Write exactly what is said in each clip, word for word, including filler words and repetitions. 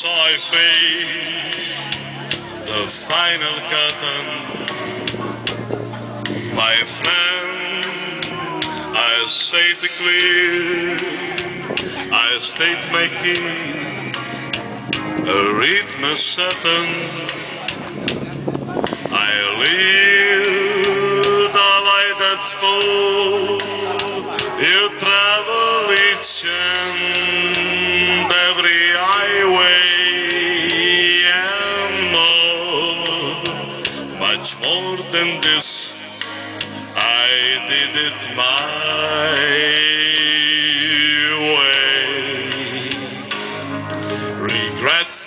So I face the final curtain. My friend, I say it clear, I state my key, a rhythm certain. I live the light that's full, you travel each and every highway and more, much more than this. I did it my way. Regrets,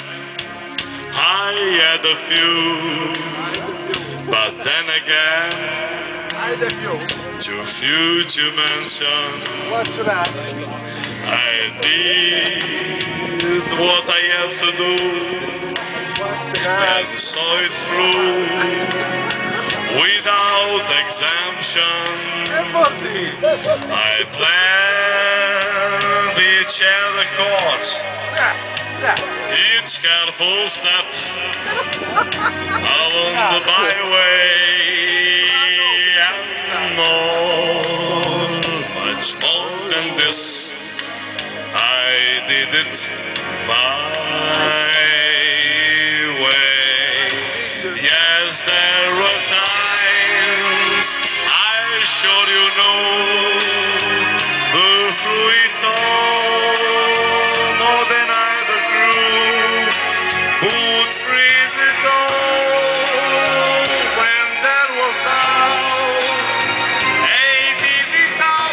I had a few, but then again, too few to mention. I did what I had to do and saw it through without exemption. I planned each other course, each careful step along the byway, and more, much more than this. I did it my way. Yes, there were times I sure you know the fruit all more than either grew, would freeze it all when there was doubt. Hey, did it up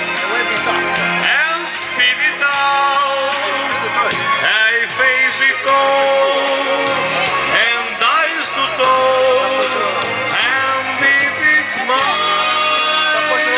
and speed it out. I face it all and eyes to toe and did it my way.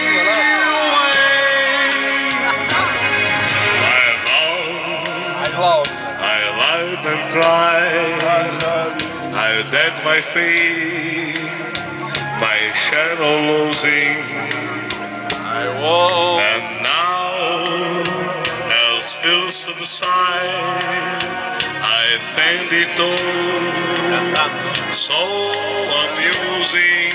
I loved, I lied and cried, I dead my faith, my shadow losing. I won't. And now, else will subside, I find it all so amusing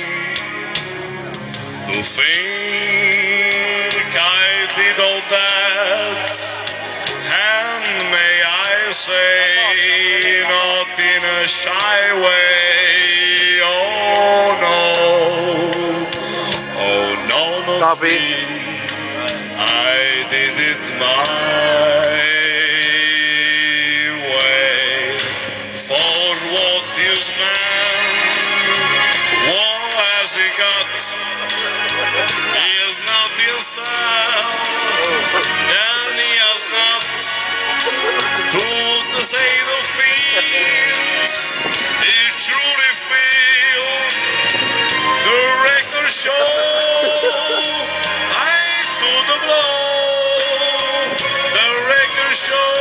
to think I did all that, and may I say, not in a shy way. Oh no, oh no, not Copy. me. I did it my way. For what is man? What has he got? He is not himself, and he has not to say the things he truly feels. The record show I to the blow. The record show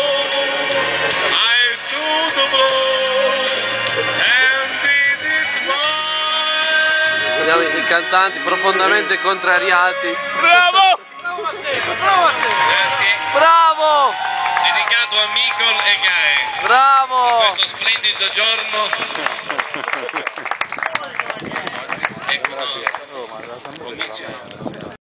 I to the blow and did it my. Vediamo i cantanti profondamente contrariati. Bravo! Bravo a te, bravo a te! Grazie. Bravo! Dedicato a Micol e Gae. Bravo! Questo splendido giorno. Ecco, no, commissione.